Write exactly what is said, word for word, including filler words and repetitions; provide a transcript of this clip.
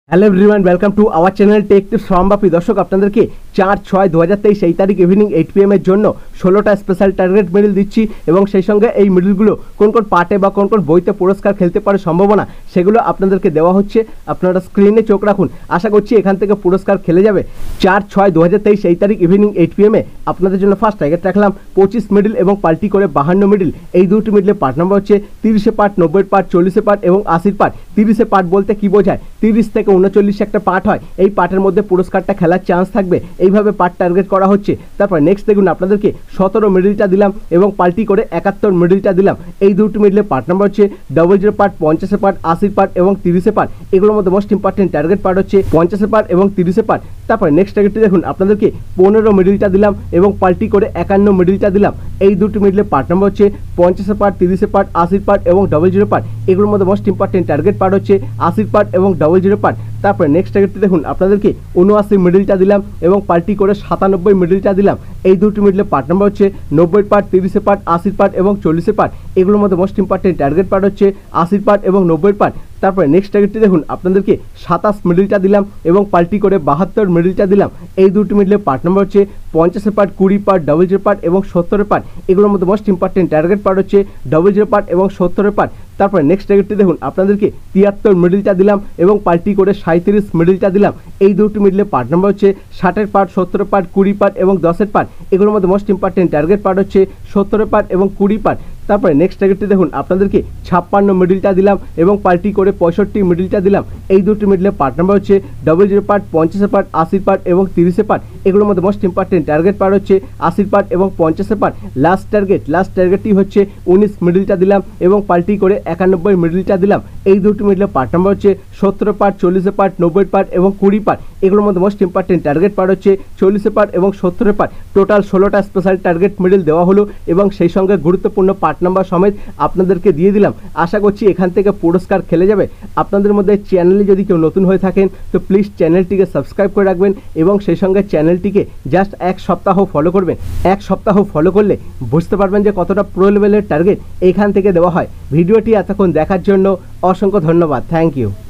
Hello everyone, welcome to our channel tech tips from Bapi. দর্শক, আপনাদেরকে চার ছয় দু হাজার তেইশ এই তারিখ ইভিনিং এইট পি এম এর জন্য ষোলোটা স্পেশাল টার্গেট মিডল দিচ্ছি এবং সেই সঙ্গে এই মিডলগুলো কোন কোন পার্টে বা কোন কোন বইতে পুরস্কার খেলতে পারে সম্ভাবনা সেগুলো আপনাদেরকে দেওয়া হচ্ছে। আপনারা স্ক্রিনে চোখ রাখুন, আশা করছি এখান থেকে পুরস্কার খেলে যাবে। চার ছয় দু হাজার তেইশ এই তারিখ ইভিনিং এইট পি এম এ আপনাদের জন্য ফার্স্ট টার্গেট রাখলাম পঁচিশ মিডল এবং পাল্টি করে বাহান্ন মিডল। এই দুটি মিডলে পার্ট নাম্বার হচ্ছে তিরিশে পার্ট, নব্বই পার্ট, চল্লিশে পার্ট এবং আশির পার্ট। তিরিশে পার্ট বলতে কি বোঝায়? তিরিশ থেকে উনচল্লিশ একটা পার্ট হয়, এই পার্টের মধ্যে পুরস্কারটা খেলার চান্স থাকবে। এইভাবে পার্ট টার্গেট করা হচ্ছে। তারপর নেক্সট দেখুন, আপনাদেরকে সতেরো মিডলটা দিলাম এবং পাল্টি করে একাত্তর মিডলটা দিলাম। এই দুটি মিডলে পার্ট নাম্বার হচ্ছে ডবল জিরো পার্ট, পঞ্চাশে পার্ট, আশির পার্ট এবং তিরিশে পার্ট। এগুলোর মধ্যে মোস্ট ইম্পর্টেন্ট টার্গেট পার্ট হচ্ছে পঞ্চাশে পার্ট এবং তিরিশে পার্ট। তারপরে নেক্সট টার্গেটটি দেখুন, আপনাদেরকে পনেরো মিডলটা দিলাম এবং পাল্টি করে একান্ন মিডলটা দিলাম। এই দুটি মিডলে পার্ট নাম্বার হচ্ছে পঞ্চাশে পার্ট, তিরিশে পার্ট, আশির পার্ট এবং ডবল জিরো পার্ট। এগুলোর মধ্যে মোস্ট ইম্পর্টেন্ট টার্গেট পার্ট হচ্ছে আশির পার্ট এবং ডবল জিরো পার্ট। তারপরে নেক্সট টার্গেটটি দেখুন, আপনাদেরকে উনআশি মিডলটা দিলাম এবং পাল্টি করে সাতানব্বই মিডলটা দিলাম। এই দুটি মিডলে পার্ট নাম্বার হচ্ছে নব্বই পার্ট, তিরিশে পার্ট, আশির পার্ট এবং চল্লিশে পার্ট। এগুলোর মধ্যে মোস্ট ইম্পর্টেন্ট টার্গেট পার্ট হচ্ছে আশির পার্ট এবং নব্বই পার্ট। তারপরে নেক্সট টার্গেটটি দেখুন, আপনাদেরকে সাতাশ মিডলটা দিলাম এবং পাল্টি করে বাহাত্তর মিডলটা দিলাম। এই দুটি মিডলে পার্ট নাম্বার হচ্ছে পঞ্চাশে পার্ট, কুড়ি পার্ট, ডবল জিরো পার্ট এবং সত্তরের পার্ট। এগুলোর মধ্যে মোস্ট ইম্পর্টেন্ট টার্গেট পার্ট হচ্ছে ডবল জিরো পার্ট এবং সত্তরের পার্ট। তারপরে নেক্সট টার্গেটটি দেখুন, আপনাদেরকে তিয়াত্তর মিডলটা দিলাম এবং পাল্টি করে সাঁত্রিশ মিডলটা দিলাম। এই দুটি মিডলে পার্ট নাম্বার হচ্ছে ষাটের পার্ট, সত্তরের পার্ট, কুড়ি পার্ট এবং দশের পার্ট। এগুলোর মধ্যে মোস্ট ইম্পর্টেন্ট টার্গেট পার্ট হচ্ছে সত্তরের পার্ট এবং কুড়ি পার্ট। তারপরে নেক্সট টার্গেটটি দেখুন, আপনাদেরকে ছাপ্পান্ন মিডলটা দিলাম এবং পাল্টি করে পঁয়ষট্টি মিডলটা দিলাম। এই দুটি মিডলে পার্ট নাম্বার হচ্ছে ডবল জিরো পার্ট, পঞ্চাশে পার্ট, আশির পার্ট এবং তিরিশে পার্ট। এগুলোর মধ্যে মোস্ট ইম্পর্টেন্ট টার্গেট পার্ট হচ্ছে আশির পার্ট এবং পঞ্চাশে পার্ট। লাস্ট টার্গেট লাস্ট টার্গেটটি হচ্ছে উনিশ মিডলটা দিলাম এবং পাল্টি করে একানব্বই মিডলটা দিলাম। এই দুটি মিডলে পার্ট নাম্বার হচ্ছে সত্তর পার্ট, চল্লিশে পার্ট, নব্বই পার্ট এবং কুড়ি পার্ট। এগুলোর মধ্যে মোস্ট ইম্পর্টেন্ট টার্গেট পার্ট হচ্ছে চল্লিশে পার্ট এবং সত্তরের পার্ট। টোটাল ষোলোটা স্পেশাল টার্গেট মিডল দেওয়া হলো এবং সেই সঙ্গে গুরুত্বপূর্ণ পার্ট নাম্বার সমেত আপনাদেরকে দিয়ে দিলাম। আশা করছি এখান থেকে পুরস্কার খেলে যাবে। আপনাদের মধ্যে চ্যানেলে যদি কেউ নতুন হয়ে থাকেন তো প্লিজ চ্যানেলটিকে সাবস্ক্রাইব করে রাখবেন এবং সেই সঙ্গে চ্যানেলটিকে জাস্ট এক সপ্তাহ ফলো করবেন। এক সপ্তাহ ফলো করলে বুঝতে পারবেন যে কতটা প্রো লেভেলের টার্গেট এখান থেকে দেওয়া হয়। ভিডিওটি এতক্ষণ দেখার জন্য অসংখ্য ধন্যবাদ। Thank you.